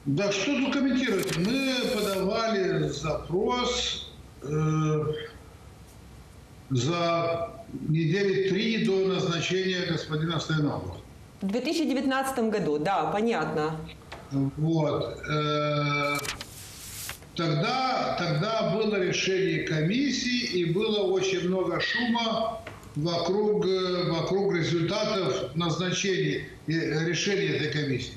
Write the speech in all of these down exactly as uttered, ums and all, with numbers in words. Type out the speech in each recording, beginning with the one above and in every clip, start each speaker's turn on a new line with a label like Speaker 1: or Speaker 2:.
Speaker 1: Да что тут комментировать? Мы подавали запрос э, за недели три до назначения господина Стоянова.
Speaker 2: В две тысячи девятнадцатом году, да, понятно.
Speaker 1: Вот. Э, тогда, тогда было решение комиссии, и было очень много шума вокруг, вокруг результатов назначения и решения этой комиссии.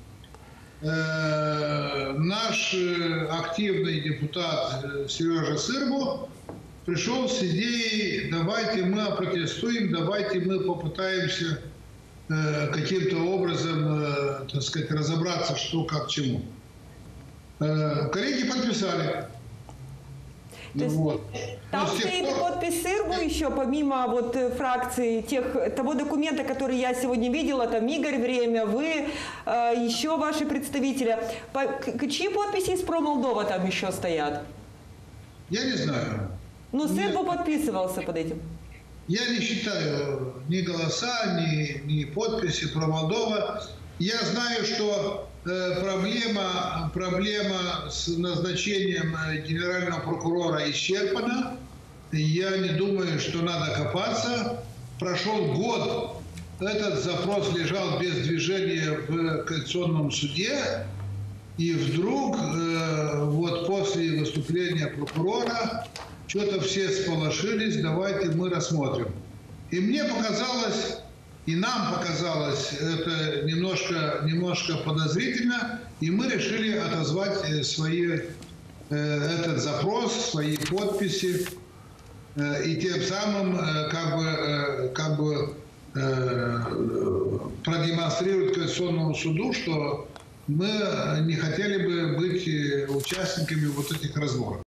Speaker 1: Э, наш активный депутат Сережа Сырбу пришел с идеей: давайте мы опротестуем, давайте мы попытаемся э, каким-то образом, э, так сказать, разобраться, что как к чему. Э, коллеги подписали.
Speaker 2: То есть
Speaker 1: Вот.
Speaker 2: там стоит пор... подпись Сырбу еще, помимо вот фракции, тех, того документа, который я сегодня видела, там Игорь Время, вы, э, еще ваши представители. По, к, чьи подписи из Промолдова там еще стоят?
Speaker 1: Я не знаю.
Speaker 2: Ну, Сырбу подписывался под этим.
Speaker 1: Я не считаю ни голоса, ни, ни подписи Промолдова. Я знаю, что э, проблема, проблема с назначением генерального прокурора исчерпана. Я не думаю, что надо копаться. Прошел год, этот запрос лежал без движения в Конституционном суде. И вдруг, э, вот после выступления прокурора, что-то все сполошились, давайте мы рассмотрим. И мне показалось, и нам показалось это немножко, немножко подозрительно, и мы решили отозвать свои, э, этот запрос, свои подписи, э, и тем самым э, как бы, э, как бы э, продемонстрировать Конституционному суду, что мы не хотели бы быть участниками вот этих разборов.